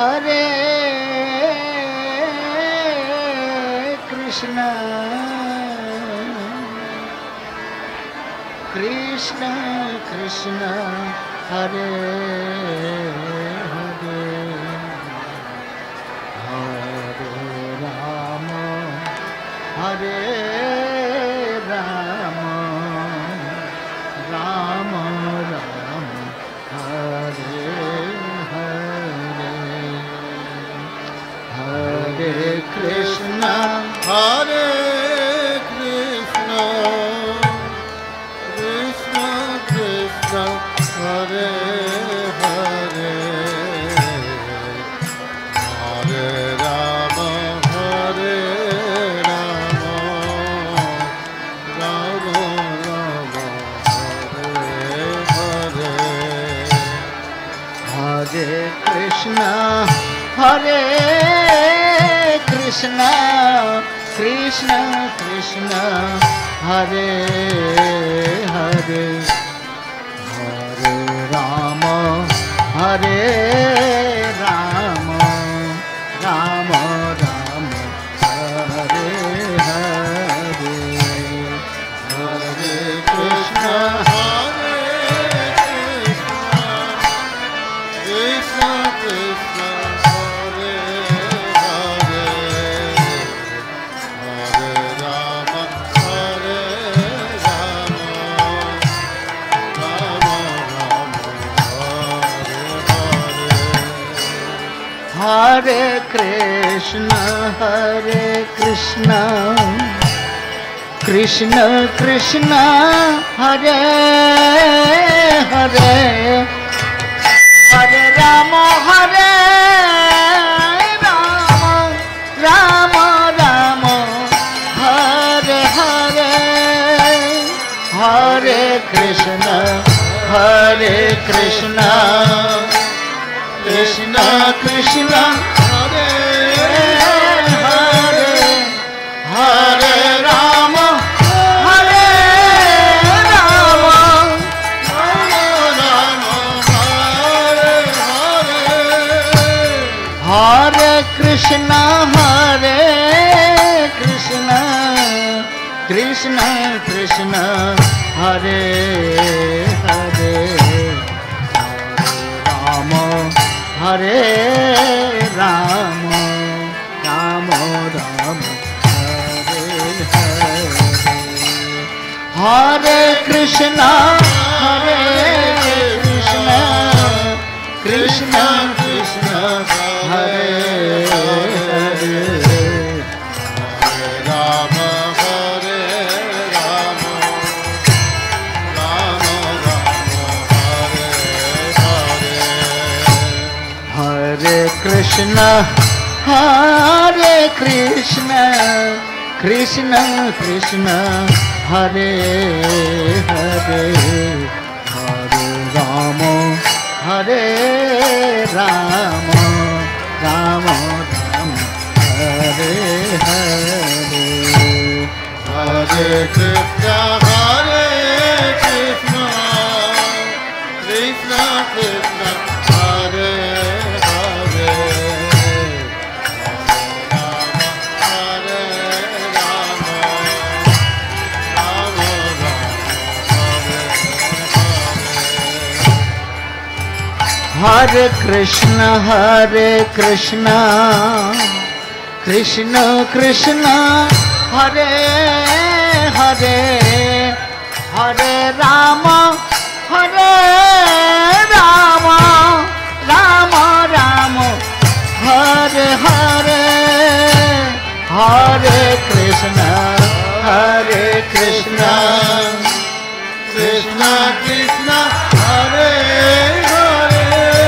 Hare Krishna Krishna Krishna Hare Hare Hare Rama Hare Rama Rama Rama Hare Hare Hare Krishna Hare Krishna Krishna Krishna Hare Hare Hare Rama Hare Rama Rama Rama Hare Hare Hare Krishna Hare Krishna Krishna Krishna Hare Hare Hare Rama Hare Rama Rama Rama Hare Hare Hare Krishna Hare Krishna Krishna Hare Hare Hare Rama Hare Rama Rama Rama Hare Hare Hare Krishna Krishna Krishna Hare Hare Hare Rama Hare Rama Rama Rama Hare Hare Hare Krishna Krishna Krishna Hare Hare Hare Rama Hare Rama Hare Krishna Krishna Krishna Hare Hare Rama Hare Rama Rama Rama Hare Hare Hare Krishna Krishna Krishna Hare Hare Rama Hare Rama Rama Rama Hare Hare Hare Krishna Krishna Krishna Hare Hare Hare Rama Hare Rama Rama Rama Hare Hare Hare Krishna Krishna Krishna Hare Hare Hare Rama Rama Rama Hare Krishna Krishna Krishna Hare Hare Hare Rama Hare Rama Rama Rama Hare Hare Hare Krishna Krishna Krishna Hare Hare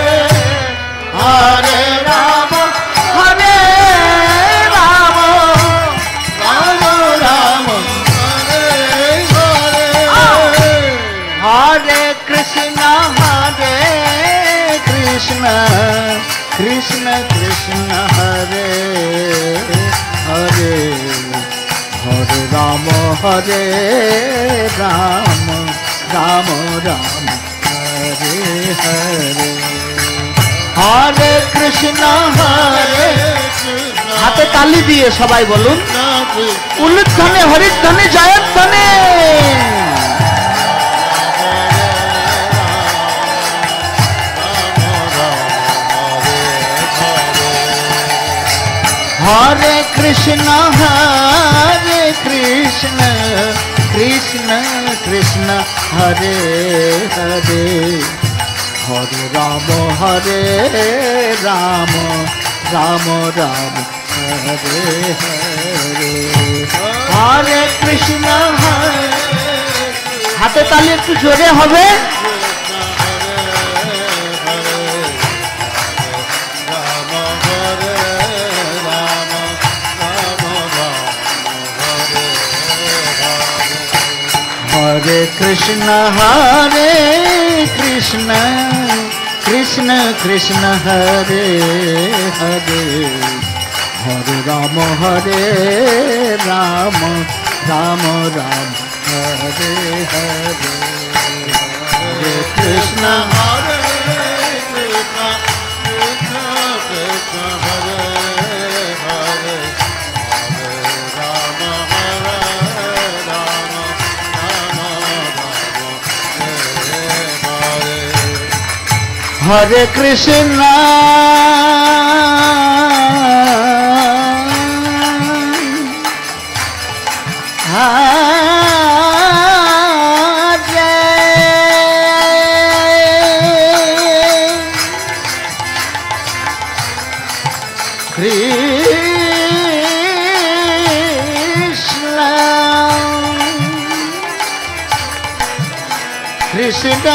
Hare Rama Hare Rama Rama Rama Hare Hare Hare Krishna Krishna Krishna Hare Hare Hare Rama Hare Rama Rama Rama Hare Hare हरे कृष्ण हाथे ताली दिए सबाई बोलून उल्लुध्वनि हरिध्वनि जयध्वनि हरे कृष्ण कृष्ण कृष्ण हरे हरे हरे राम राम राम हरे हरे हरे कृष्ण हाथे ताली একটু জোরে হবে हरे कृष्ण कृष्ण कृष्ण हरे हरे हरे राम राम राम हरे हरे हरे कृष्ण हरे कृष्ण कृष्ण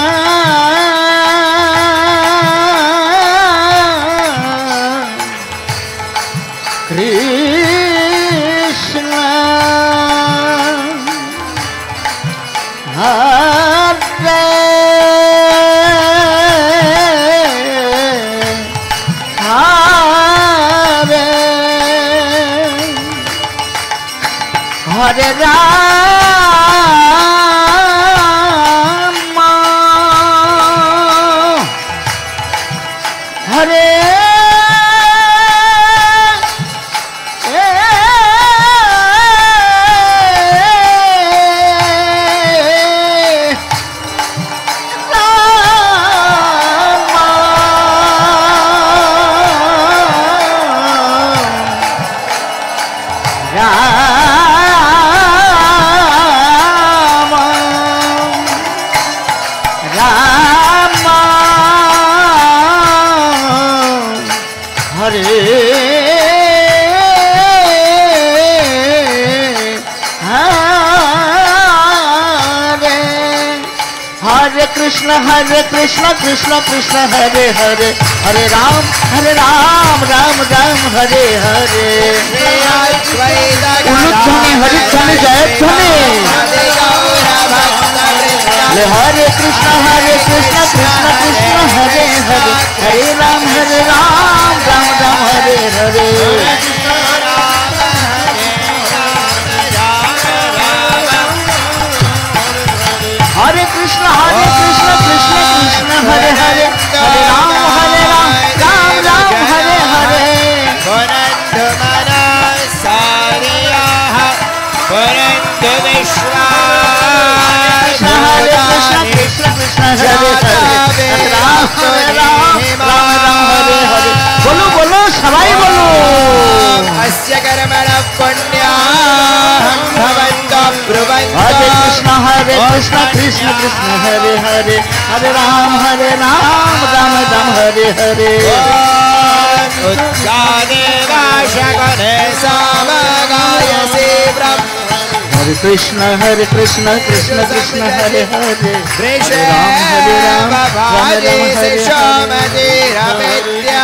हरे राम हरे कृष्ण कृष्ण कृष्ण हरे हरे हरे राम राम राम हरे हरे उल्लुध्वनि हरिध्वनि जयध्वनि हरे कृष्ण कृष्ण कृष्ण हरे हरे हरे राम राम राम हरे हरे हरे कृष्ण कृष्ण कृष्ण हरे हरे हरे राम राम राम हरे हरे पुरंदु मना सारियाः पुरंदु विश्वास हरे कृष्ण कृष्ण हरे हरे राम राम हरे हरे बोलो बोलो सबाई बोलो अस्य कर्मण पुण्याहं भवन्तः ब्रुवन्तु हरे कृष्ण कृष्ण कृष्ण हरे हरे हरे राम राम हरे हरे उच्चादेवाशगणे सामगायसे ब्रह्म हरे कृष्ण कृष्ण कृष्ण हरे हरे हरे राम भाजे श्यामते रमेद्या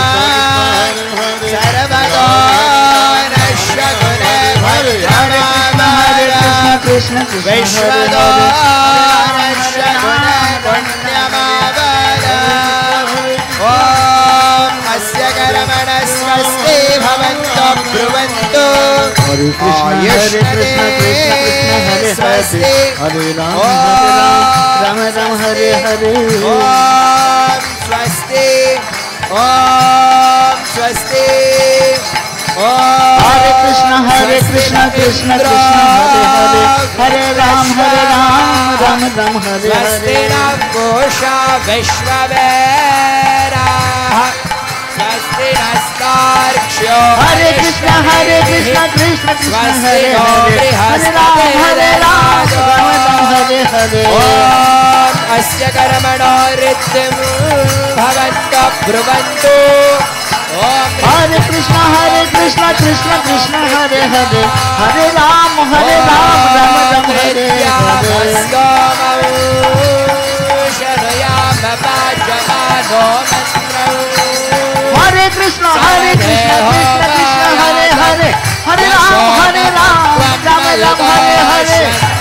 सर्वतो नश्यगुणे भद्रनाम कृष्ण विश्वतो नश्यगुणे पुण्यमावद ॐ अस्य कर्मण स्वस्ति भवन्तु ब्रुवन्तु हरे कृष्ण हरे स्वस्ति हरे राम राम हरे हरे ॐ स्वस्ति ॐ स्वस्ति हरे कृष्ण कृष्ण कृष्ण हरे हरे हरे राम राम राम हरे स्वस्ति हरे नः पूषा विश्ववेदाः स्वस्ति नस्तार्क्ष्यो हरे कृष्ण कृष्ण कृष्ण स्वस्ति हरे नो हरे हरे राम राम हरे हरे ॐ अस्य कर्मणो ऋद्धिं भवन्तः ब्रुवन्तु हरे कृष्ण कृष्ण कृष्ण हरे हरे हरे राम राम राम हरे हरे हरे कृष्ण कृष्ण कृष्ण हरे हरे हरे राम राम राम हरे हरे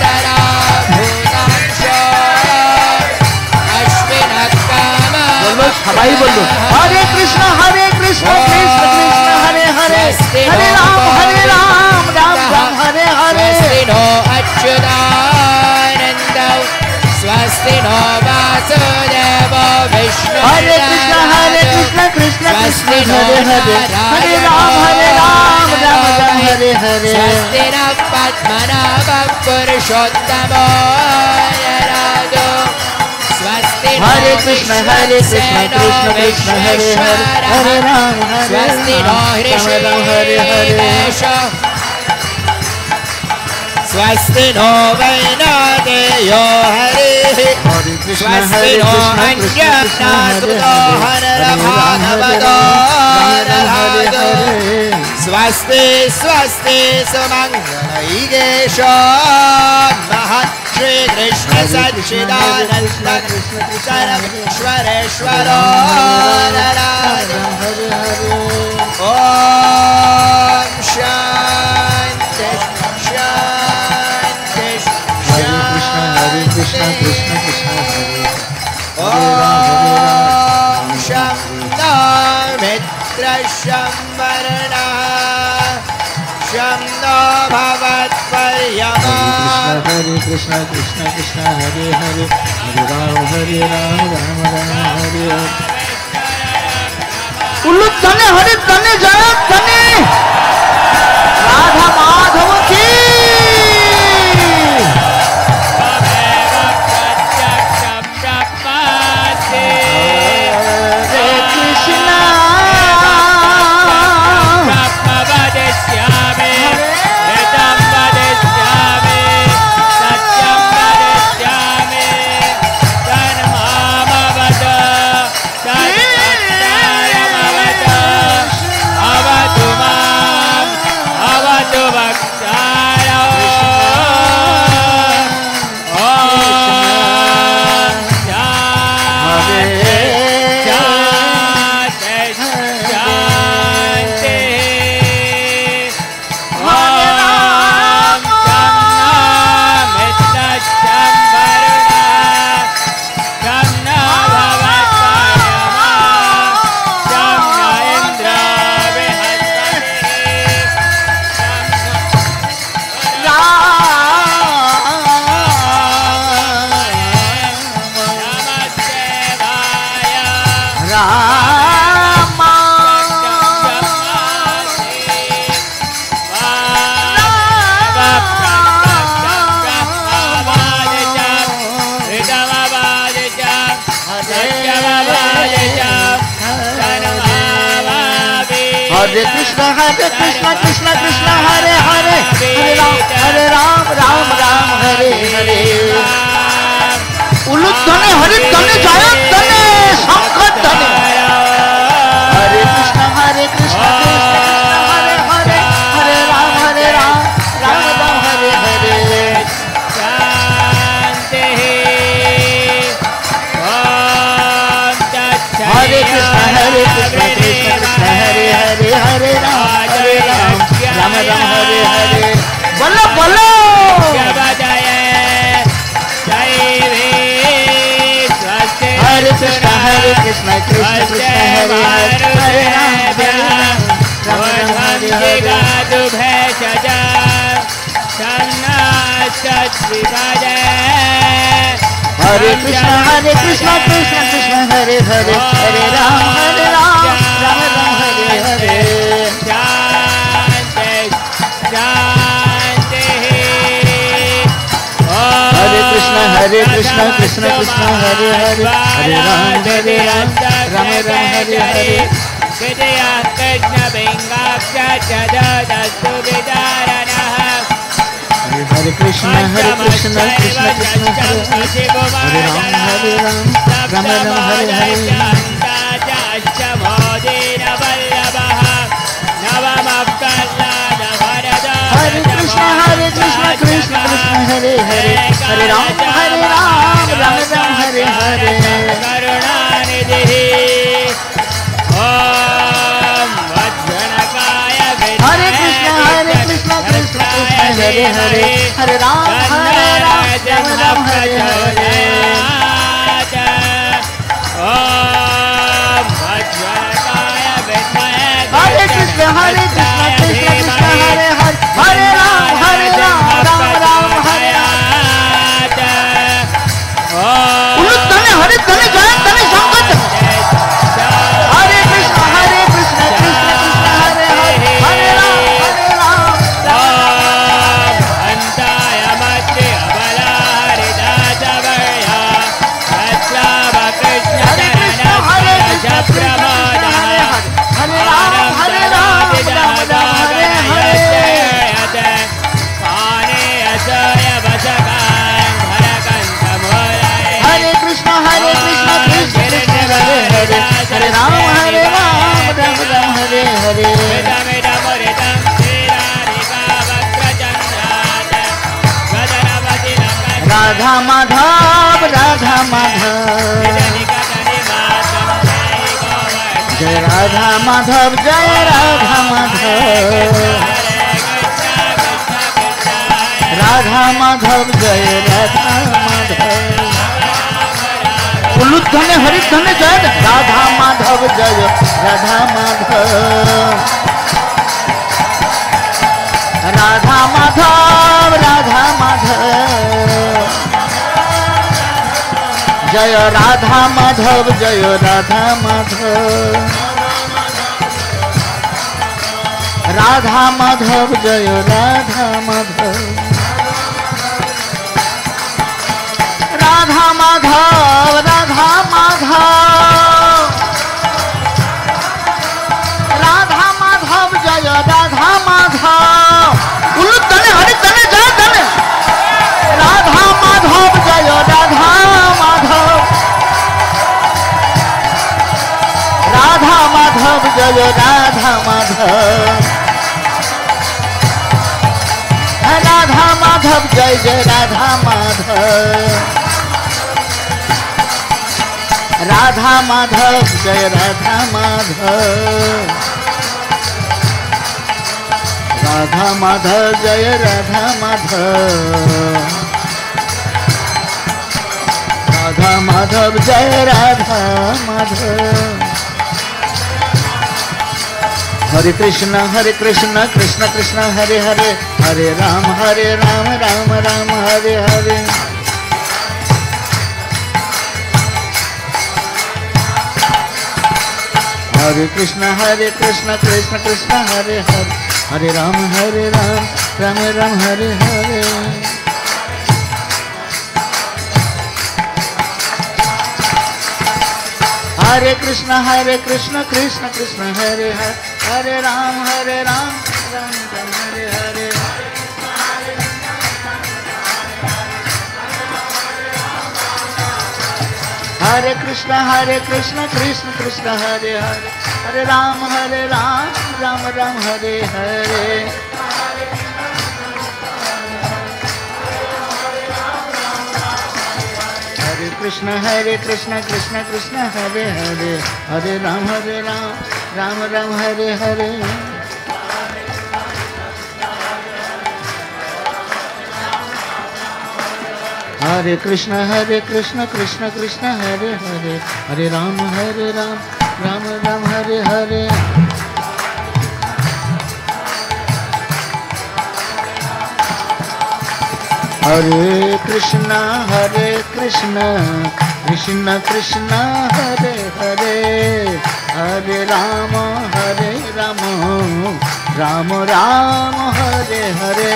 बोलो सबाई बोलो हरे कृष्ण कृष्ण कृष्ण हरे हरे हरे राम राम राम हरे हरे अच्युतानंदौ स्वस्ति नो वासुदेव विष्णु हरे कृष्ण कृष्ण कृष्ण हरे हरे हरे राम राम राम हरे हरे स्वस्ति नः पद्मनाभः पुरुषोत्तमो यराजो स्वस्ति हरे कृष्ण कृष्ण कृष्ण हरे हरे हरे राम स्वस्ति नो हरे हरे स्वस्ति नो वैनादेयो हरिः स्वस्ति नो अन्यनाथुतो हरभागवतो नरभागो स्वस्ति स्वस्ति सुमङ्गलैगेशो महत् श्री कृष्ण सच्चिदानन्द सर्वेश्वरेश्वरो नराजो ॐ शान्ति शान्ति हरे कृष्ण कृष्ण ॐ शं नो मित्रः शं वरुणः शं नो भवत्पर्यमा हरे कृष्ण हरे हरे हरे राम राम हरे हरे उल्लू तने हरे तने जय तने राधा माधव की हरे कृष्ण कृष्ण हरे हरे हरे राम राम हरे हरे उल्लू धने हरे धने जय धने शंख धने हरे कृष्ण हरे हरे हरे हरे राम राम हरे हरे हरे कृष्ण हरे हरे राम राम हरे हरे बोलो बोलो हरे कृष्ण कृष्ण हरे हरे राम हरे हरे हरे कृष्ण कृष्ण कृष्ण हरे हरे हरे राम राम राम हरे हरे शांति शांति हरे कृष्ण कृष्ण कृष्ण हरे हरे हरे राम राम हरे हरे विजया कृष्ण बिंगाक्षु विदारणः हरे कृष्ण कृष्ण कृष्ण हरे हरे राम राम हरे हरे हरे कृष्ण कृष्ण हरे हरे हरे राम राम हरे हरे करुणानिधि ओम वज्रणकाय हरे कृष्ण कृष्ण हरे हरे हरे राम राम हरे हरे ओम वज्रणकाय विद्महे हरे कृष्ण हरे हरे हरे राम राम हरे उलट तने हरे तने जय तने संगत हरे कृष्ण हरे हरे राम अंताय मध्य अबला हरिदासवर्या सत्याव कृष्ण प्रमोद हरे राम हरे पाने असय वसकान् हरकण्ठमूलये हरे कृष्ण हरे हरे हरे राम राम हरे हरे मिदमिदमुरितं श्रीराधिका वक्रचन्द्रात् गदनवति राधा माधव जय राधा माधव जय राधा माधव राधा माधव जय राधा माधव उल्लू धन्य हरि धन्य जय राधा माधव जय राधा माधव राधा माधव जय राधा माधव जय राधा माधव राधा माधव जय राधा माधव राधा माधव राधा माधव जय राधा माधव उल्लू तने हरि तने जय तने राधा माधव जय राधा माधव राधा माधव जय राधा माधव राधा माधव जय जय राधा माधव राधा माधव जय राधा माधव राधा माधव जय राधा माधव राधा माधव जय राधा माधव हरे कृष्ण कृष्ण कृष्ण हरे हरे हरे राम राम हरे हरे हरे कृष्ण कृष्ण हरे हरे हरे राम राम हरे हरे हरे कृष्ण कृष्ण हरे हरे हरे राम राम हरे हरे हरे कृष्ण कृष्ण हरे हरे हरे राम राम हरे हरे हरे कृष्ण कृष्ण हरे हरे हरे राम राम हरे हरे हरे कृष्ण कृष्ण हरे हरे हरे राम राम हरे हरे हरे कृष्ण कृष्ण कृष्ण कृष्ण हरे हरे हरे राम राम राम हरे हरे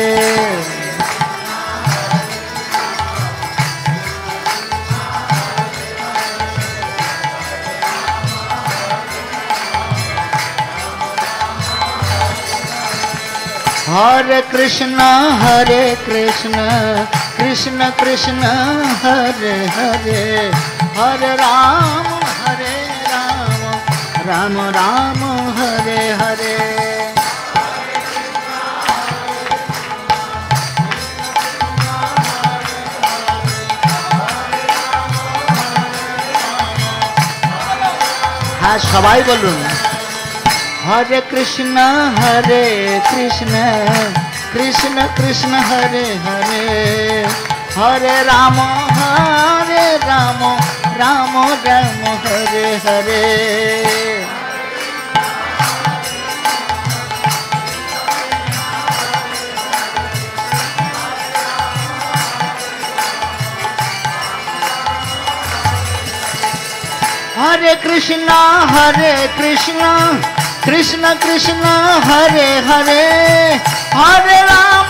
हरे कृष्ण कृष्ण कृष्ण हरे हरे हरे राम राम राम हरे हरे हाँ सबाई बोलून हरे कृष्ण कृष्ण कृष्ण हरे हरे हरे राम राम हरे हरे हरे कृष्ण कृष्ण कृष्ण हरे हरे हरे राम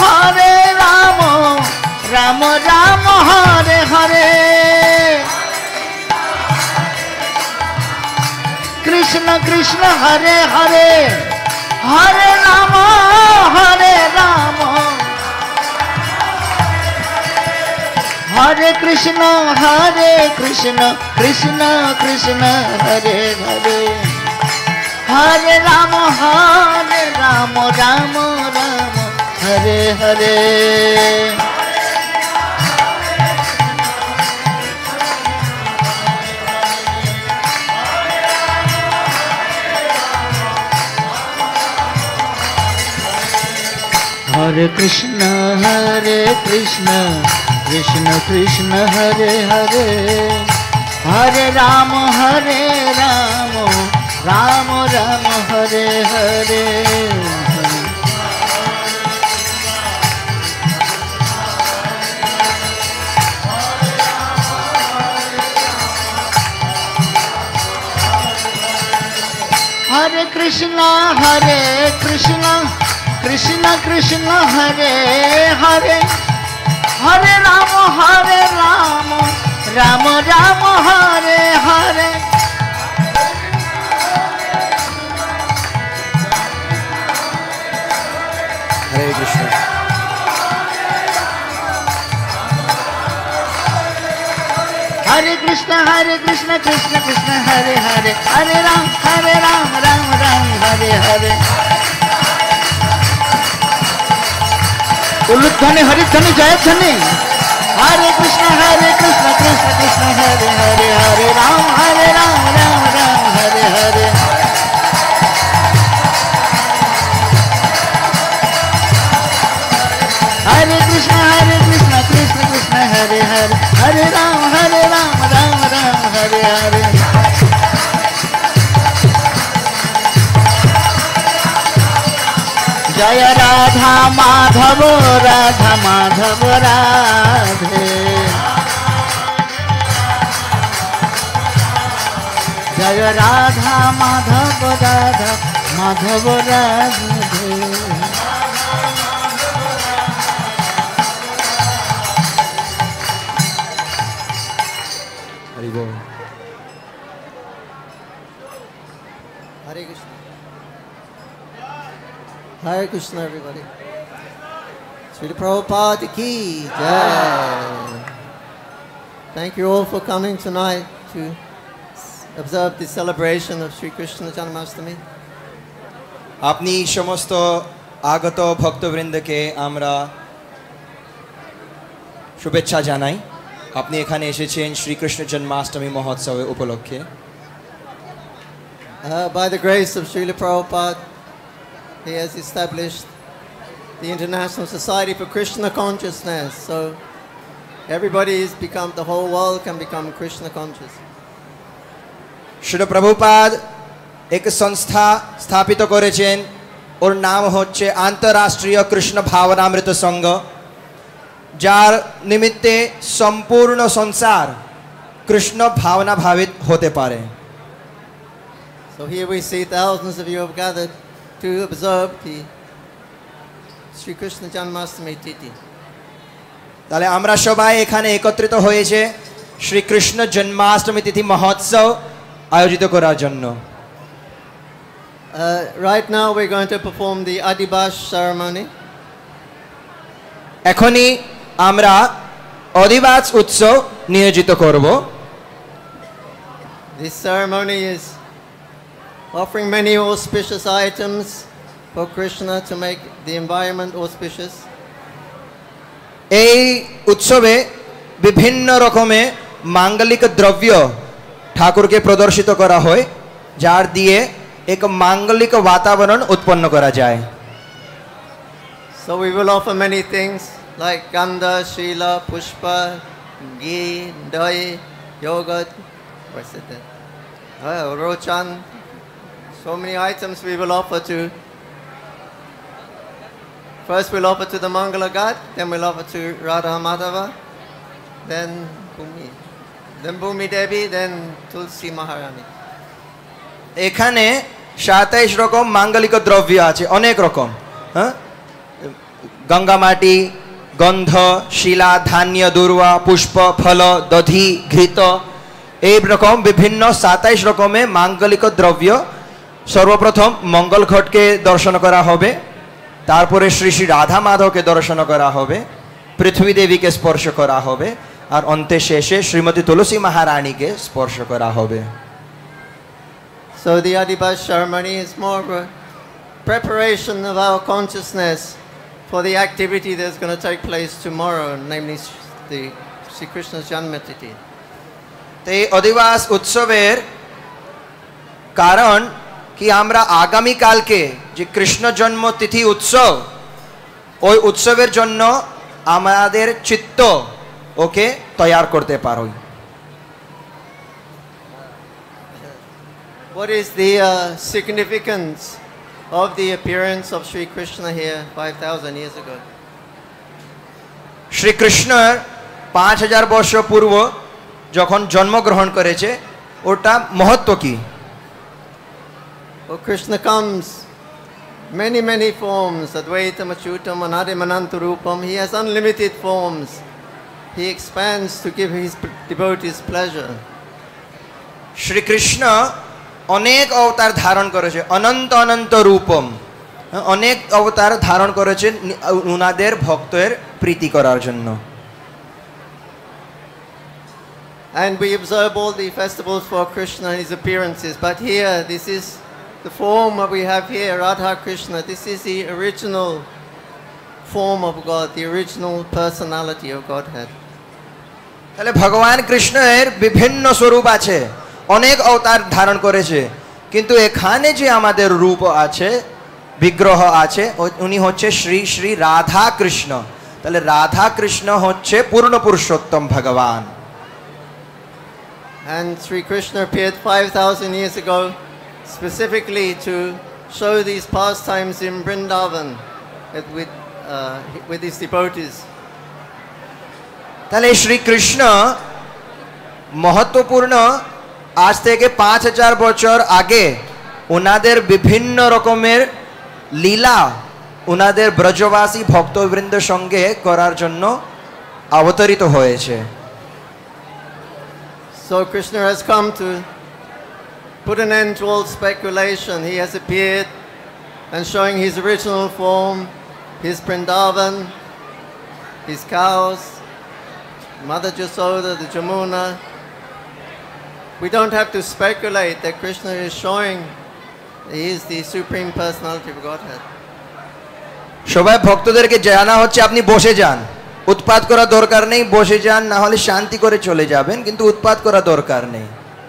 राम हरे हरे कृष्ण कृष्ण हरे हरे हरे राम हरे कृष्ण कृष्ण कृष्ण हरे हरे हरे राम राम हरे हरे हरे कृष्ण कृष्ण कृष्ण हरे हरे हरे राम राम हरे हरे हरे कृष्ण कृष्ण कृष्ण हरे हरे हरे राम राम हरे हरे हरे कृष्ण कृष्ण कृष्ण हरे हरे हरे राम राम हरे हरे उल्लुध्वनि हरिध्वनि जयध्वनि हरे कृष्ण कृष्ण हरे हरे हरे राम राम हरे हरे हरे कृष्ण कृष्ण हरे हरे हरे राम राम हरे हरे जय राधा माधव राधे जय राधा माधव राधे हरि बोल Hare Krishna. Hare Krishna, everybody. Srila Prabhupada ki jai. Thank you all for coming tonight to observe the celebration of Sri Krishna Janmastami. আপনি সমস্ত আগত ভক্তবৃন্দকে আমরা শুভেচ্ছা জানাই আপনি এখানে এসেছেন শ্রীকৃষ্ণ জন্মাষ্টমী মহোৎসবের উপলক্ষে By the grace of Srila Prabhupada, he has established the International Society for Krishna Consciousness. So everybody has become, the whole world can become Krishna conscious. Srila Prabhupada एक संस्था स्थापित করেছেন ওর নাম হচ্ছে আন্তর্রাষ্ট্রীয় কৃষ্ণ ভাবনামৃত সংঘ যার নিমিত্তে সম্পূর্ণ সংসার কৃষ্ণ ভাবনা ভাবিত হতে পারে। So here we see thousands of you have gathered to observe the Sri Krishna Janmastami Tithi. তাহলে আমরা সবাই এখানে একত্রিত হয়েছে শ্রীকৃষ্ণ জন্মাষ্টমী তিথি মহোৎসব আয়োজিত করার জন্য। Right now we're going to perform the Adhivas ceremony. এখনই আমরা অধিবাস উৎসব নিয়োজিত করব। This ceremony is offering many auspicious items for Krishna to make the environment auspicious. এই উৎসবে বিভিন্ন রকমের মাঙ্গলিক দ্রব্য ঠাকুরকে প্রদর্শিত করা হয়, যার দিয়ে এক মাঙ্গলিক বাতাবরণ উৎপন্ন করা যায়। So we will offer many things like gandha, shila, pushpa, ghee, dahi, yogurt, what's it there? Rochan. So many items we will offer to. First we'll offer to the Mangala God, then we'll offer to Radha Madhava, then Bhumi Devi, then Tulsi Maharani. এখানে 27 রকম মাঙ্গলিক দ্রব্য আছে, অনেক রকম। হ্যাঁ, গঙ্গা মাটি, গন্ধ, শিলা, ধান্য, দুর্বা, পুষ্প, ফল, দধি, ঘৃত, এই রকম বিভিন্ন 27 রকমের মাঙ্গলিক দ্রব্য। সর্বপ্রথম মঙ্গল ঘটকে দর্শন করা হবে, তারপরে শ্রী শ্রী রাধা মাধবকে দর্শন করা হবে, পৃথ্বী দেবীকে স্পর্শ করা হবে, আর অন্তে শেষে শ্রীমতী তুলসী মহারানীকে স্পর্শ করা হবে। So the Adhivas ceremony is more of a preparation of our consciousness for the activity that's going to take place tomorrow, namely the Sri Krishna's Janmastami. এই অধিবাস উৎসবের কারণ কি, আমরা আগামী কালকে যে কৃষ্ণ জন্ম তিথি উৎসব, ওই উৎসবের জন্য আমাদের চিত্ত ওকে তৈয়ার করতে পারি। What is the significance of the appearance of Sri Krishna here 5,000 years ago? শ্রীকৃষ্ণর 5000 বর্ষ পূর্ব যখন জন্মগ্রহণ করেছে, ওটা মহত্ব কি? Well, Krishna comes many, many forms. Advaitam, Achyutam, Anadim, Anantarupam. He has unlimited forms. He expands to give his devotees pleasure. Shrikrishna অনেক অবতার ধারণ করেছে, অনন্ত অনন্ত রূপম, অনেক অবতার ধারণ করেছেন উনাদের ভক্তের প্রীতি করার জন্য। And we observe all the festivals for Krishna and his appearances. But here, this is the form that we have here, Radha Krishna. This is the original form of God, the original personality of Godhead. তাহলে ভগবান কৃষ্ণের বিভিন্ন স্বরূপ আছে, অনেক অবতার ধারণ করেছে, কিন্তু এখানে যে আমাদের রূপ আছে, বিগ্রহ আছে, উনি হচ্ছে শ্রী শ্রী রাধা কৃষ্ণ। তাহলে রাধা কৃষ্ণ হচ্ছে পূর্ণ পুরুষোত্তম ভগবান। And Sri Krishna appeared 5,000 years ago specifically to show these pastimes in Vrindavan with his devotees. তাহলে শ্রীকৃষ্ণ মহত্বপূর্ণ, আজ থেকে 5000 বছর আগে ওনাদের বিভিন্ন রকমের লীলা ওনাদের ব্রজবাসী ভক্তবৃন্দের সঙ্গে করার জন্য অবতরিত হয়েছে। So Krishna has come to put an end to all speculation. He has appeared and showing his original form, his Vrindavan, his cows, Mother Jasoda, the Jamuna. We don't have to speculate that Krishna is showing he is the Supreme Personality of Godhead. সবাই ভক্তদেরকে জানা হচ্ছে আপনি বসে যান, উৎপাত করা দরকার নেই, বসে যান, না হলে শান্তি করে চলে যাবেন, কিন্তু উৎপাত করা দরকার নেই।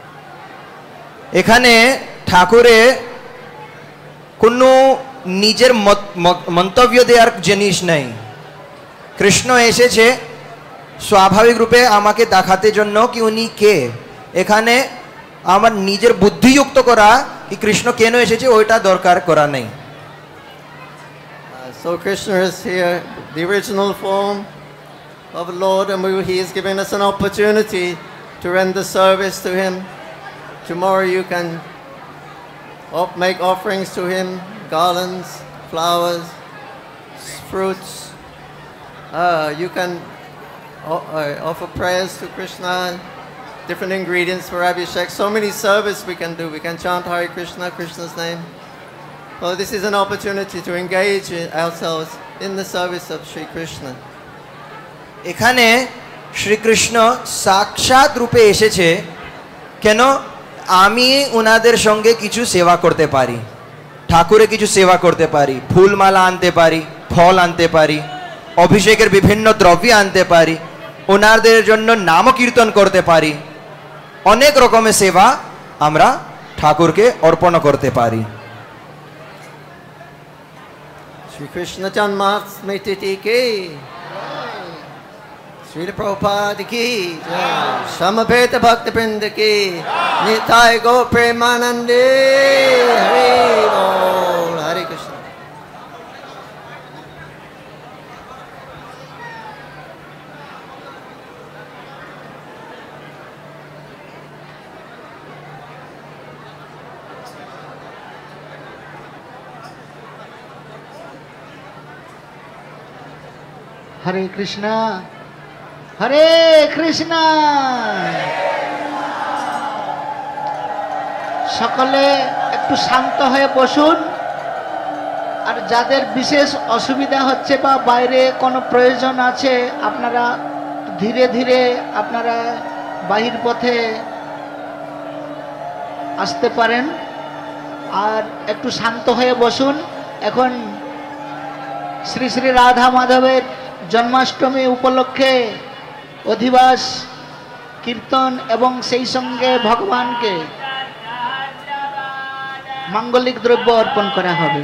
এখানে ঠাকুরে কোনো নিজের মন্তব্য দেওয়ার জিনিস নেই। কৃষ্ণ এসেছে স্বাভাবিক রূপে আমাকে দেখাতে জন্য কি উনি কে। এখানে আমার নিজের বুদ্ধিযুক্ত করা কি কৃষ্ণ কেন এসেছে ওইটা দরকার করা নেই। So Krishna is here, the original form, of the Lord, and He is giving us an opportunity to render service to Him. Tomorrow you can make offerings to Him, garlands, flowers, fruits. You can offer prayers to Krishna, different ingredients for Abhishek. So many service we can do. We can chant Hare Krishna, Krishna's name. So this is an opportunity to engage ourselves in the service of Sri Krishna. এখানে শ্রীকৃষ্ণ সাক্ষাৎ রূপে এসেছে কেন আমি ওনাদের সঙ্গে কিছু সেবা করতে পারি, ঠাকুরে কিছু সেবা করতে পারি, ফুলমালা আনতে পারি, ফল আনতে পারি, অভিষেকের বিভিন্ন দ্রব্য আনতে পারি, ওনাদের জন্য নাম কীর্তন করতে পারি, অনেক রকমের সেবা আমরা ঠাকুরকে অর্পণ করতে পারি। Shri Krishna Janmastami Adhivas. Srila Prabhupada ki jai. Samapeta Bhakta Vrinda ki Nitai Go Premanande. Hare Bol. Hare Krishna. হরে কৃষ্ণ হরে কৃষ্ণ। সকলে একটু শান্ত হয়ে বসুন, আর যাদের বিশেষ অসুবিধা হচ্ছে বা বাইরে কোনো প্রয়োজন আছে আপনারা ধীরে ধীরে আপনারা বাহির পথে আসতে পারেন, আর একটু শান্ত হয়ে বসুন। এখন শ্রী শ্রী রাধা মাধবের জন্মাষ্টমী উপলক্ষে অধিবাস কীর্তন এবং সেই সঙ্গে ভগবানকে মাঙ্গলিক দ্রব্য অর্পণ করা হবে।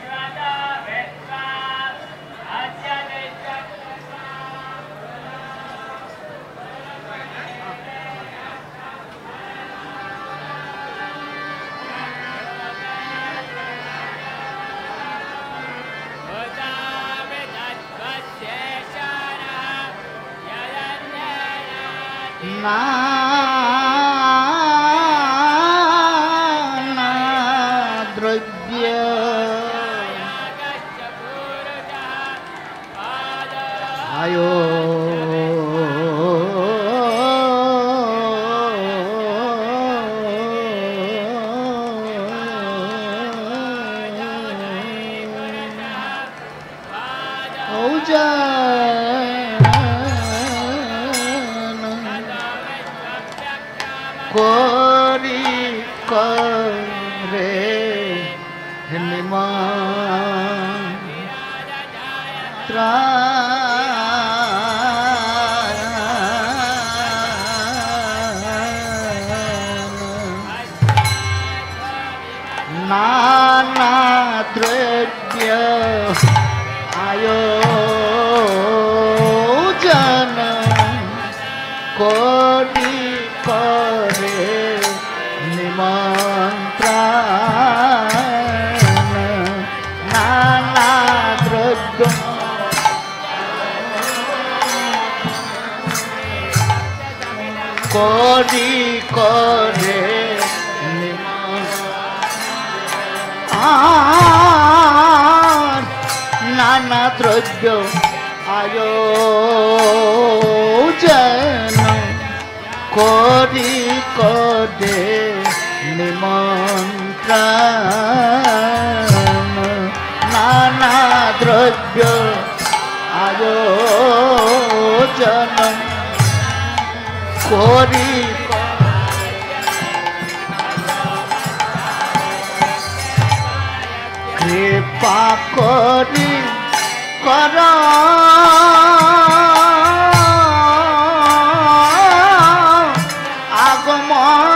দ্রব্য আয়ো করি করে নিমন্ত্রণ নানা দ্রব্য আয়োজন করি করে নিমন্ত্রণ নানা দ্রব্য করি করে নানা দ্রব্য আয়োজন করি করে নিমন্ত্রণ নানা দ্রব্য আয়োজন করি কৃপা করি কর আগম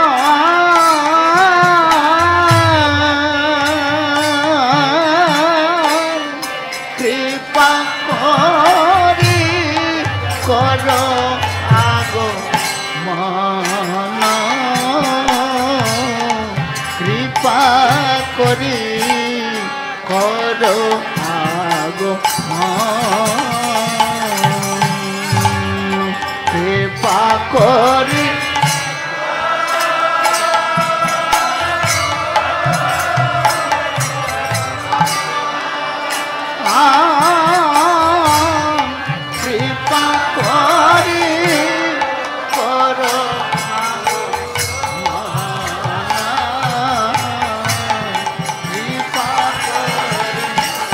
কৃপা করি কর আগমন কৃপা করি কর আগমন করি কৃপা করি কর কৃপা করি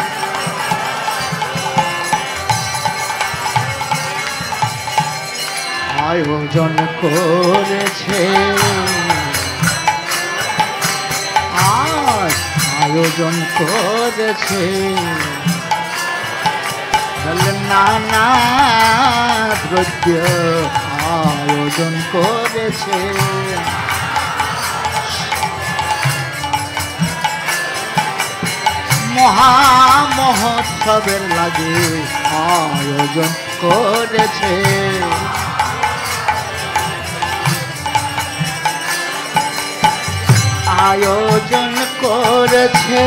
আয়োজন করেছে আজ আয়োজন করেছে নানা দ্রব্য আয়োজন করেছে মহামহোৎসবের লাগে আয়োজন করেছে আয়োজন করেছে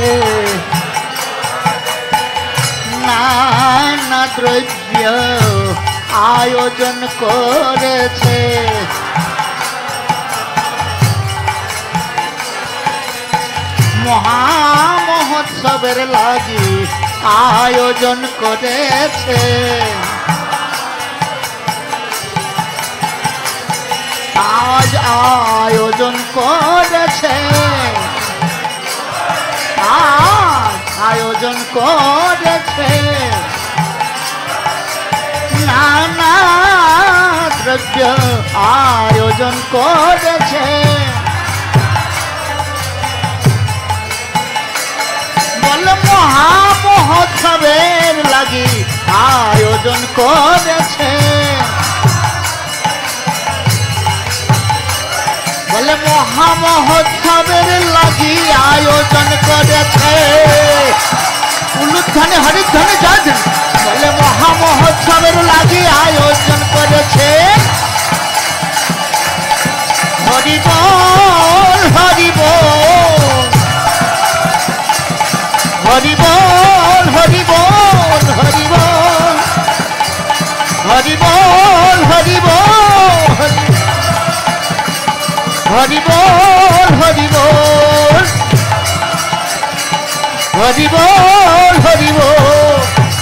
নানা দ্রব্য আয়োজন করেছে মহামহোৎসবের লাগি আয়োজন করেছে আজ আয়োজন করেছে আজ আয়োজন করেছে নানা দ্রব্য আয়োজন করেছে বল মহামহোৎসবের লাগি আয়োজন করেছে বলে মহামহোৎসবের লাগি আয়োজন করেছে উলুধ্বনি হরিধ্বনি জয় বলে মহামহোৎসবের লাগি আয়োজন করেছে হরি বল হরি বল হরি বল হরি বল হরি বল হরি বল হরি বল হরি বল হরি বল হরি বল হরি বল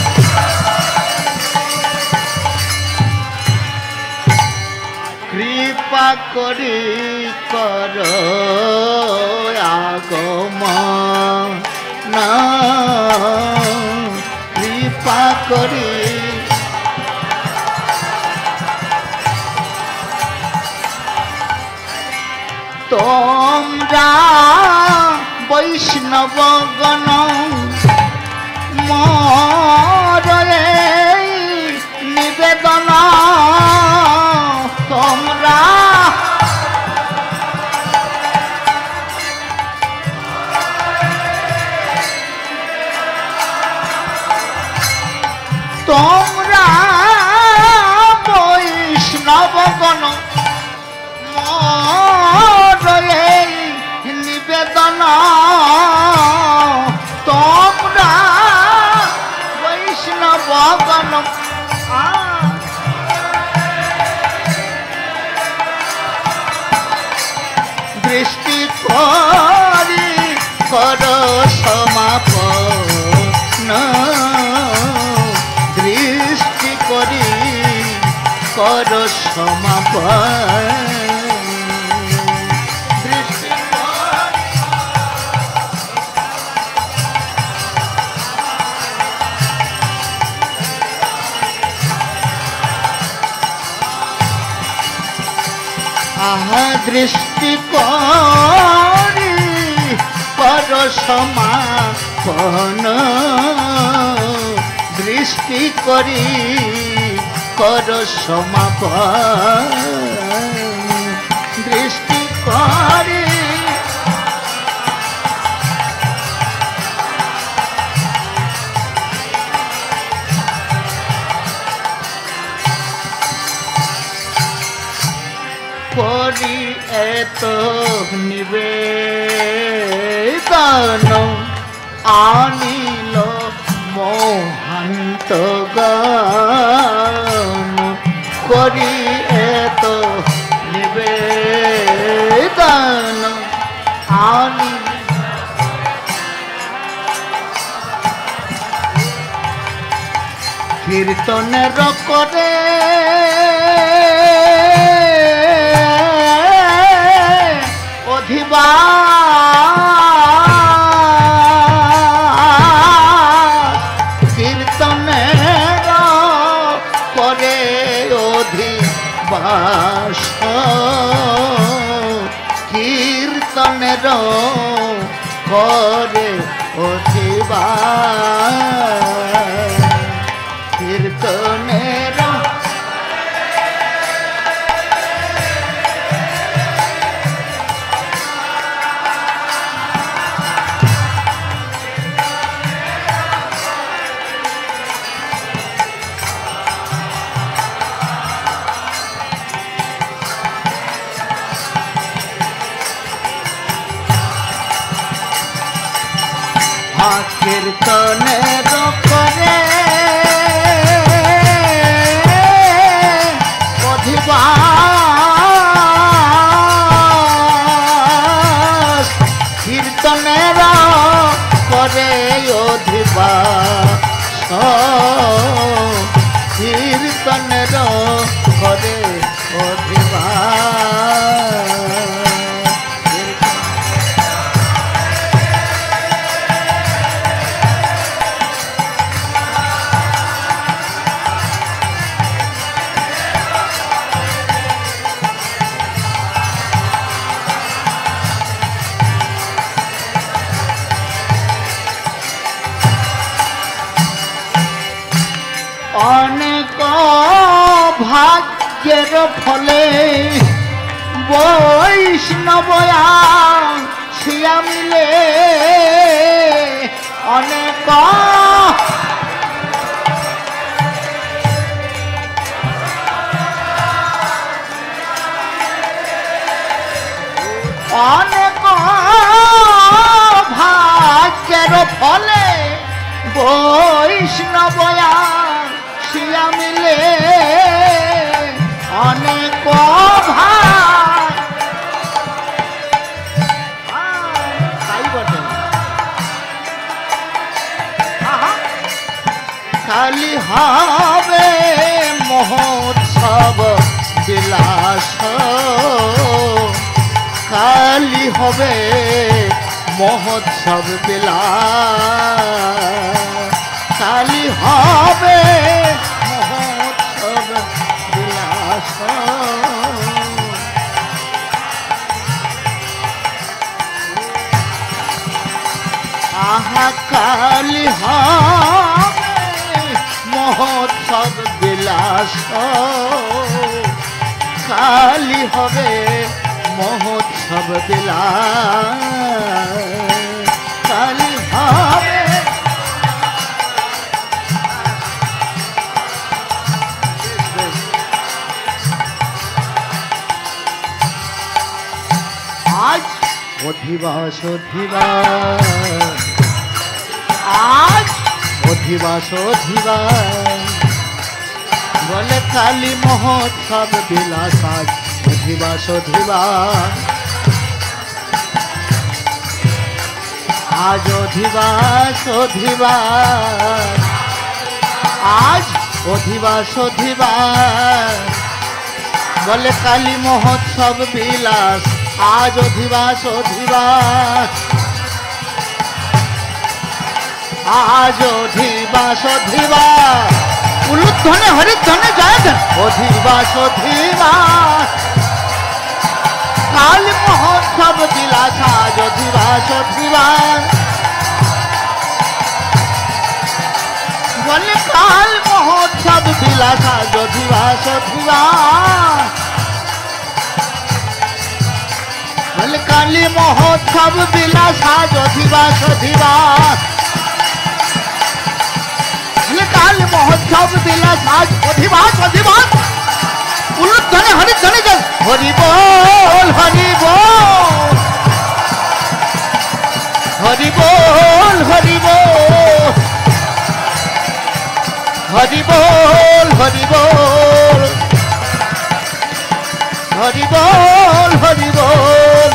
কৃপা করি কর আগমন কৃপা করি তোমরা বৈষ্ণবগণ মরে নিবেদন তোমরা তোমরা বৈষ্ণবগণ নিবেদন তোমরা বৈষ্ণবগণ দৃষ্টি করি কর সমাপন দৃষ্টি করি কর সমাপন আহা দৃষ্টি করি কর সমাপন দৃষ্টি করি কর সমাপন দৃষ্টি করি করি এত নিবেদন আনিল মোহান্ত গান করি এত কীর্তনের করে অধিবাস কীর্তনের করে অধিবাস কীর্তনের করে অধিবাস কীর্তনের কীর্তনের করে অধিবাস কীর্তনের করে অধিবাস কীর্তনের করে অধিবাস অনেক ভাগ্যের ফলে বৈষ্ণবয়া ছিয়া মিলে অনেক অনেক ভাগ্যের ফলে বৈষ্ণবয়া ছিয়া মিলে অনেক খালি হবে মহোৎসব বিলাস খালি হবে মহোৎসব বিলাস খালি হবে মহোৎসব বিলাস আহা কালি হবে মহোৎসব বিলাস কালি হবে মহোৎসব বিলাস কালি হবে আজ অধিবাস অধিবাস আজ অধিবাস অধিবাস বলে কালী মহোৎসব বিলাস আজ অধিবাস অধিবাস আজ অধিবাস অধিবাস আজ অধিবাস অধিবাস বলে কালী মহোৎসব বিলাস আজ অধিবাস অধিবাস আজ অধিবাস অধিবাস উলুধ্বনে হরিধ্বনে জয় অধিবাস অধিবাস কাল মহোৎসব বিলাস আজ অধিবাস অধিবাস বলে কাল মহোৎসব বিলাস আজ অধিবাস অধিবাস বলে কালী মহোৎসব বিলাস আজ অধিবাস অধিবাস কাল মহোৎসব বিলাস আজ অধিবাস অধিবাস উলুধ্বনে হরিধ্বনে জয় হরি বল হরি বল হরি বল হরি বল হরি বল হরি বল হরি বল হরি বল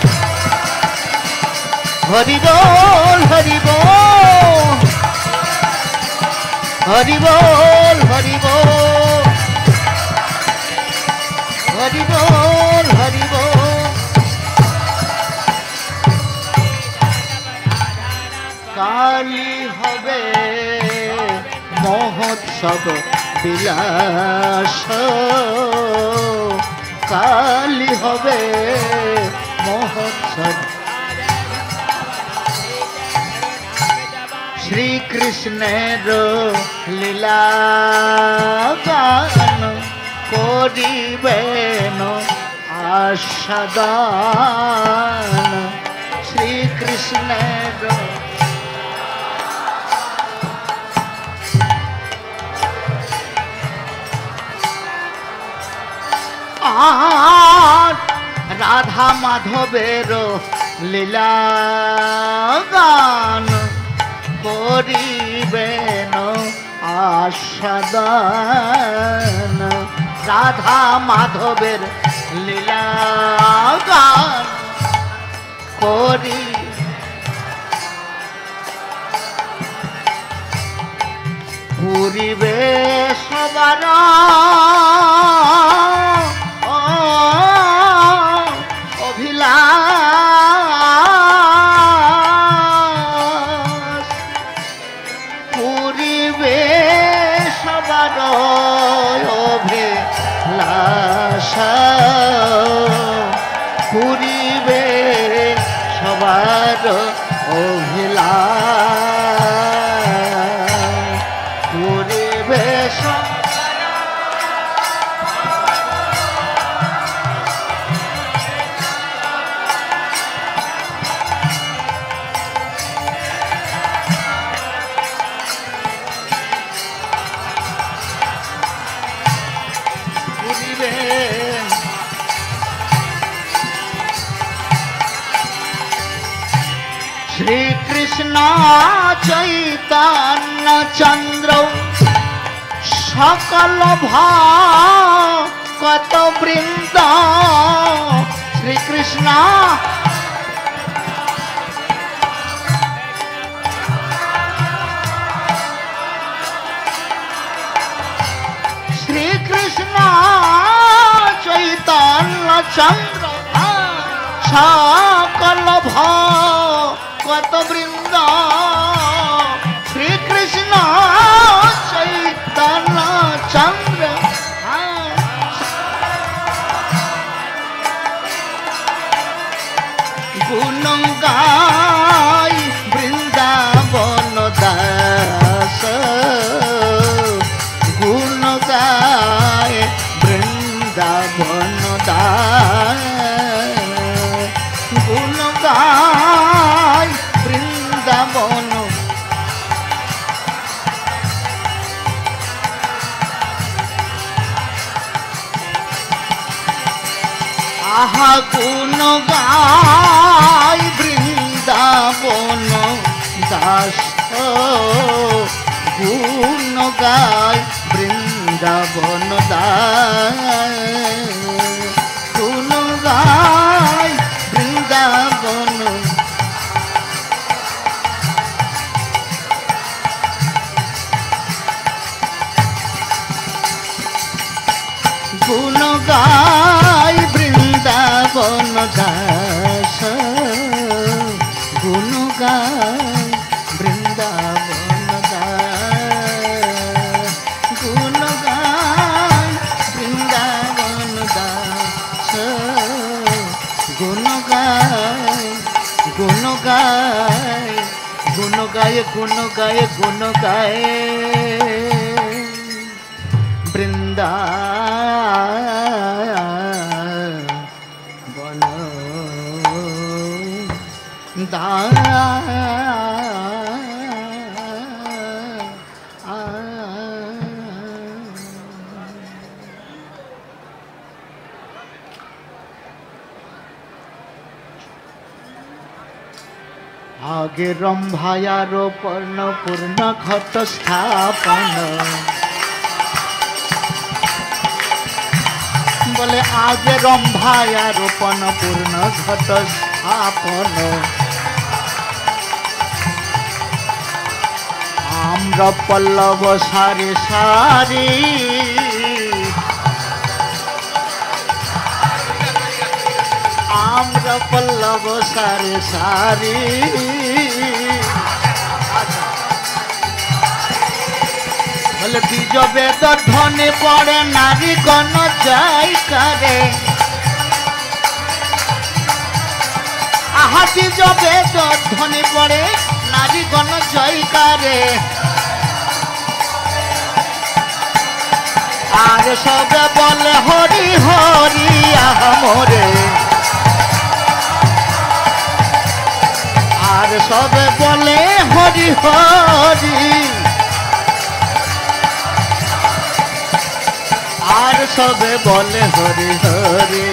হরি বল হরি বল হরি বল हरि बोल हरि बोल हरि बोल। काली हबे महोत्सव বিলাস काली हबे महोत्सव। श्री कृष्णेर लीला गान करिबेन आस्वादन। श्री कृष्णेर राधा माधवेर लीला गान करिबेन आस्वादन। राधा माधवेर लीला गान करि पूरिबे सबार अभिलाष। पूरिबे सबार अभिलाष। पूरिबे सबार अभिलाष। पूरिबे श्री कृष्ण चैतन्य चंद्र सकल भक्त वृंद। श्री कृष्ण श्री कृष्ण चैतन्य चंद्र सकल भक्त वृंद। श्री कृष्ण चैतन्य चंद्र गुण गाय वृंदावन दास। गुण गाय वृंदावन दास। गुण गाय वृंदावन आहा। गुण गाय वृंदावन दास। गुण गाय वृंदावन दास। गुण गाय वृंदावन गुण गाय वृंदावन दास। गुण गाय वृंदावन दास। गुण गाय वृंदावन दास। गुण गाय गुण गाय गुण गाय गुण गाय गुण गाय वृंदावन आगे रंभायारोपण पूर्ण घट स्थापन। बोले आगे रंभायारोपण पूर्ण घट स्थापन। আমরা পল্লব সারি সারি আমরা পল্লব সারি সারি বলে বীজ বেদ ধ্বনি পড়ে নারী গণ জয় করে আহা বীজ বেদ ধ্বনি পড়ে নারী গণ জয় করে আর সবে বলে হরি হরি আহমরে আর সবে বলে হরি হরি আর সবে বলে হরি হরি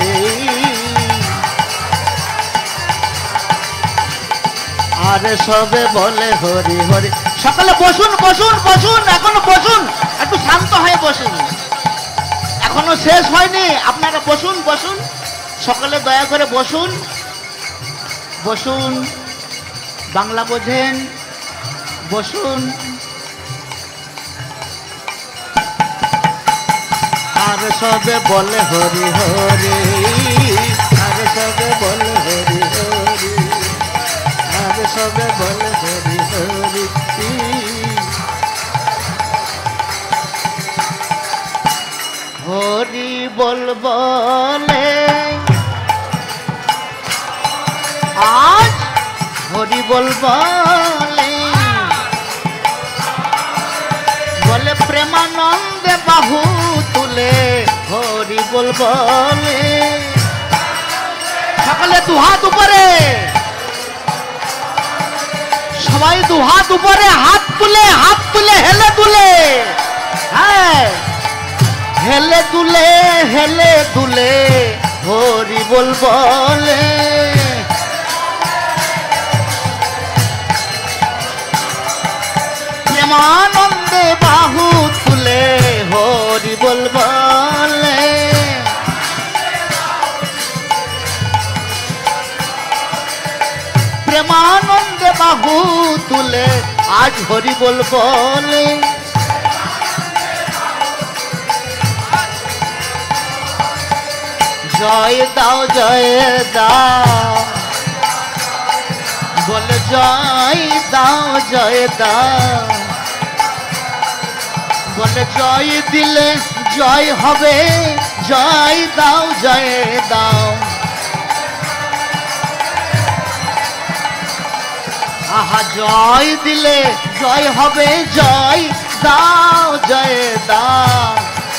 আর সবে বলে হরি হরি সকালে বসুন বসুন বসুন এখনো বসুন একটু শান্ত হয়ে বসুন এখনো শেষ হয়নি আপনারা বসুন বসুন সকালে দয়া করে বসুন বসুন বাংলা বোঝেন বসুন আর সবে বলে হরি হরি আর সবে বলে হরি হরি আর সবে বলে হরি হরি হরি বল বলে আজ হরি বল বলে বলে প্রেমানন্দে বাহু তুলে হরি বল বলে সকালে দুহাত উপরে সবাই দুহাত উপরে হাত তুলে হেলে তুলে হ্যাঁ হেলে তুলে হরি বল বলে প্রেমানন্দে বাহু তুলে হরি বল বলে প্রেমানন্দে বাহু তুলে আজ হরি বল বলে জয় দাও বলে জয় দাও বলে জয় দিলে জয় হবে জয় দাও আহা জয় দিলে জয় হবে জয় দাও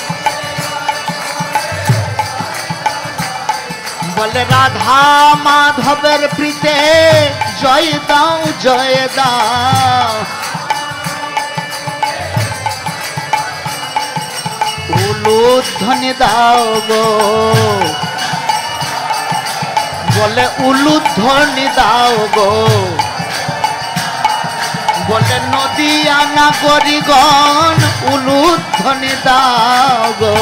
বলে রাধা মাধবের প্রীতে জয় দাও উলুধ্বনি দাও গো বলে উলুধ্বনি দাও গো বলে নদিয়া নাগরিকগণ উলুধ্বনি দাও গো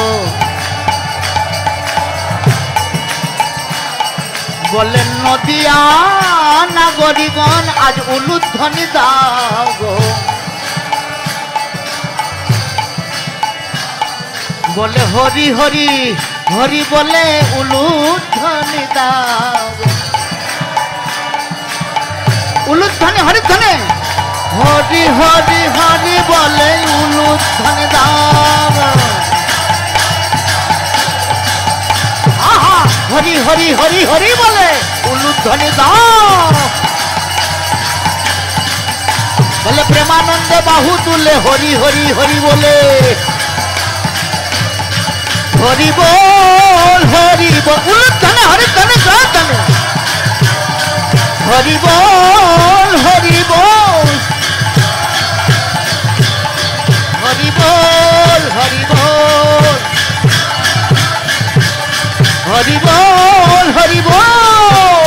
বলে নদিয়া নাগরিকগণ আজ উলুধ্বনি দাও গো বলে হরি হরি হরি বলে উলুধ্বনি দাও উলুধ্বনি হরিধ্বনি হরি হরি হরি বলে উলুধ্বনি দাও হরি হরি হরি হরি বলে উলুধ্বনি দাও বলে প্রেমানন্দে বাহু তুলে হরি হরি হরি বলে হরি বল উলুধ্বনি হরিধ্বনি জয়ধ্বনি হরি বল হরি বল হরি বল হরি বল হরি বল হরি বল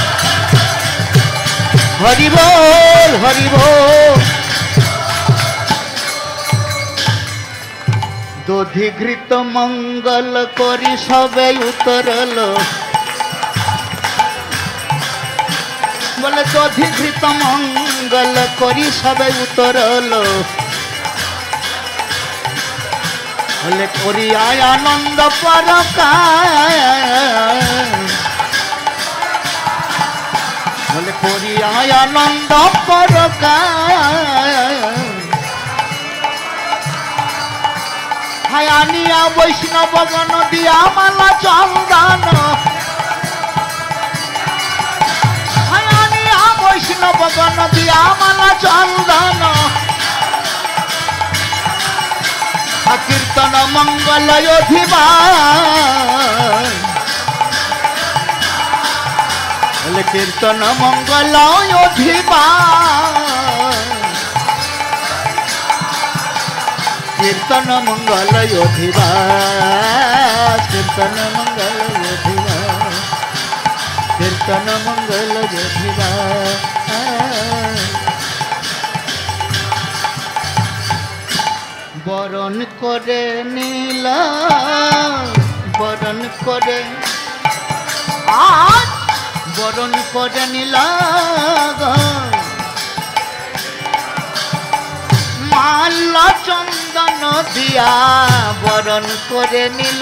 হরি বল হরি বল দধিঘৃত মঙ্গল করি সবে উতরল বলে দধিঘৃত মঙ্গল করি সবে উতরল বলে করিয়ায় আনন্দ পরকায় বলে করিয়ায় আনন্দ পরকায় হায় আনিয়া বৈষ্ণব গণ দিয়া মালা চন্দন হায় আনিয়া বৈষ্ণব গণ দিয়া মালা চন্দন কীর্তন মঙ্গল অধিবাস বলে কীর্তন মঙ্গল অধিবাস কীর্তন মঙ্গল অধিবাস কীর্তন মঙ্গল অধিবাস কীর্তন মঙ্গল অধিবাস বরণ করে নীল বরণ করে আজ বরণ করে নীল মাল্য চন্দন দিয়া বরণ করে নীল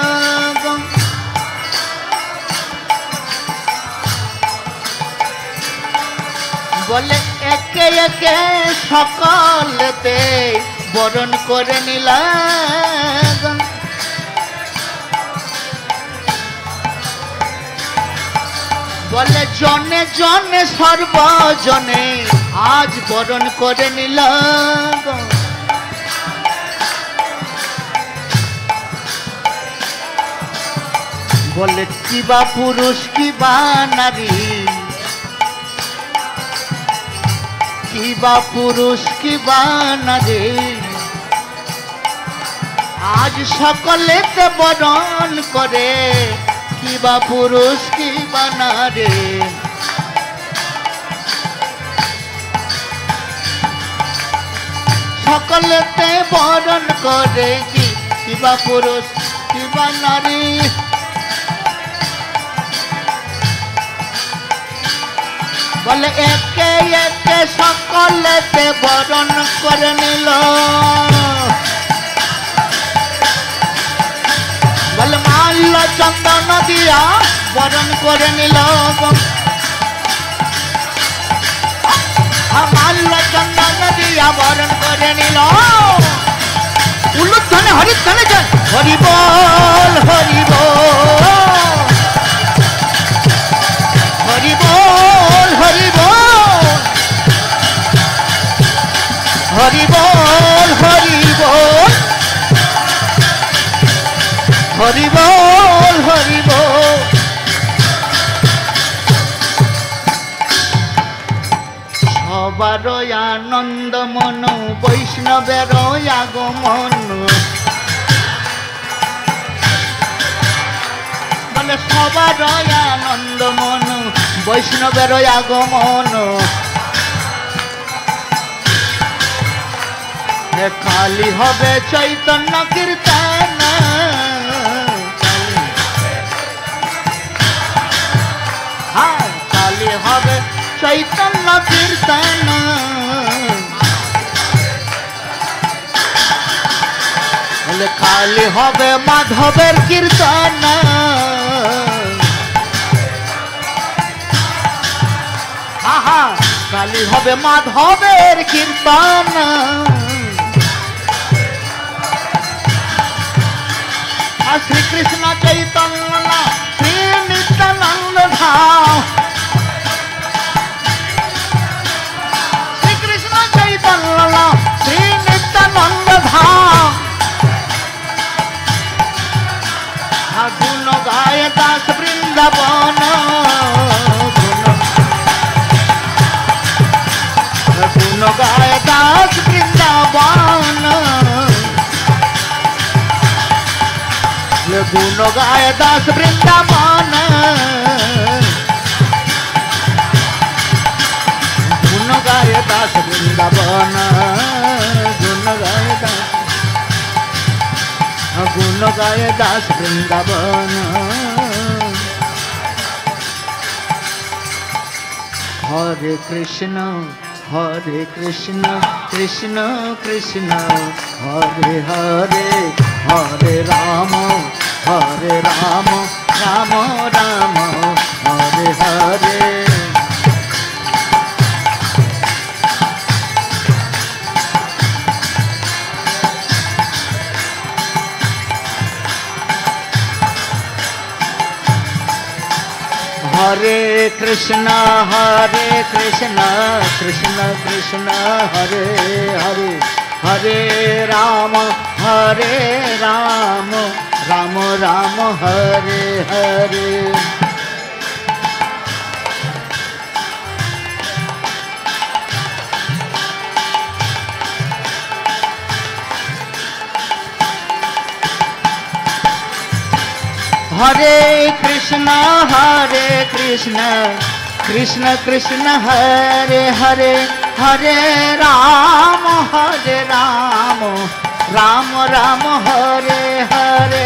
বলে একে একে সকলতে বরণ করে নিল বলে জনে জনে সর্বজনে আজ বরণ করে নিল বলে কিবা পুরুষ কিবা নারী কিবা পুরুষ কিবা নারী আজ সকলেতে বরণ করে কিবা পুরুষ কিবা নারী সকলেতে বরণ করে কিবা পুরুষ কিবা নারী বলে একে একে সকলেতে বরণ করে নিল বলে মাল্য চন্দন দিয়া বরণ করে নিল মাল্য চন্দন দিয়া বরণ করে নিল উলুধ্বনে হরিধ্বনে যায় হরি বল হরি বল হরি বল হরি বল হরি বল হরি বল হরি বল হরি বল সবার আনন্দ মন বৈষ্ণবের আগমন বলে সবার আনন্দ মন বৈষ্ণবের আগমন কালী হবে চৈতন্য কীর্তন কালী হবে চৈতন্য কীর্তন বলে কালী হবে মাধবের কীর্তন কালী হবে মাধবের কীর্তন শ্রীকৃষ্ণ চৈতন্য শ্রী নিত্যানন্দ ধাম শ্রীকৃষ্ণ চৈতন্য শ্রী নিত্যানন্দ ধাম গুণ গায় দাস বৃন্দাবন গুণ গায় দাস বৃন্দাবন গুণ গায় দাস বৃন্দাবন গুণ গায় দাস বৃন্দাবন গুণ গায় দাস গুণ গায় দাস বৃন্দাবন হরে কৃষ্ণ कृष्ण कृष्ण हरे हरे हरे राम राम राम हरे हरे हरे कृष्ण कृष्ण कृष्ण हरे हरे हरे राम राम राम हरे हरे हरे कृष्ण कृष्ण कृष्ण हरे हरे हरे राम राम राम हरे हरे